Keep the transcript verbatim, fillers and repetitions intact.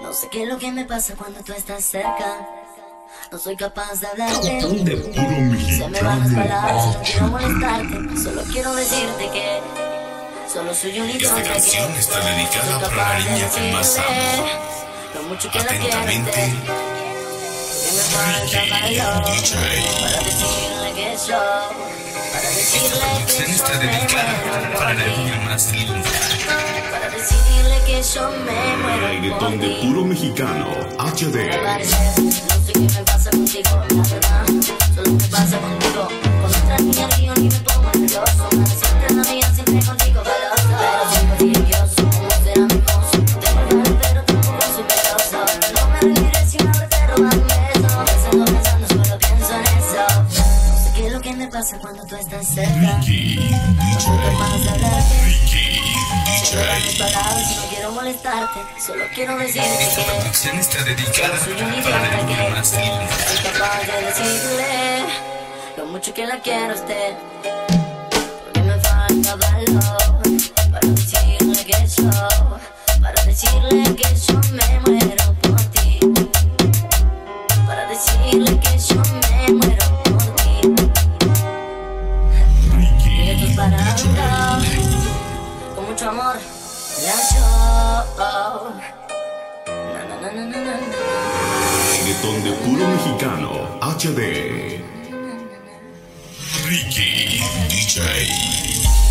No sé qué es lo que me pasa cuando tú estás cerca. No soy capaz de hablarte. De puro Se me van las palabras, no quiero mexicano. molestarte. Solo quiero decirte que solo soy un idiota. Esta canción que está no soy dedicada para capaz la de niña que más decirle amo. lo mucho que la quiero. Atentamente, Que me falta Ricky valor D J. para decirle que yo, para Esta decirle producción que está yo me dedicada muero para por la ti, niña más linda. para decirle que yo me muero Reggaetón por de ti. puro mexicano. H D. No sé qué me pasa contigo, la verdad. Solo me pasa contigo. Con otra niña río ni me pongo nervioso. Siempre la mía, siempre contigo goloso. Pero siempre furioso, como será mi mozo. Tengo el mal, pero tampoco soy peloso. No me rendiré si una vez te roban un beso. Pensando, pensando, solo pienso en eso. No sé qué es lo que me pasa cuando tú estás cerca. Ricky No soy capaz de hablarte. Ricky Se me van las D J. palabras y no quiero molestarte. Solo quiero decirte Esta que producción está dedicada soy un para la idiota niña que más linda. soy capaz de decirle lo mucho que la quiero a usted. Porque me falta valor para decirle que yo, para decirle que yo me muero por ti, para decirle que yo me muero por ti. Y esto es para hablar con mucho amor. La yo. Na, na, na, na, na, na. Reggaetón de puro mexicano. H D. Ricky D J.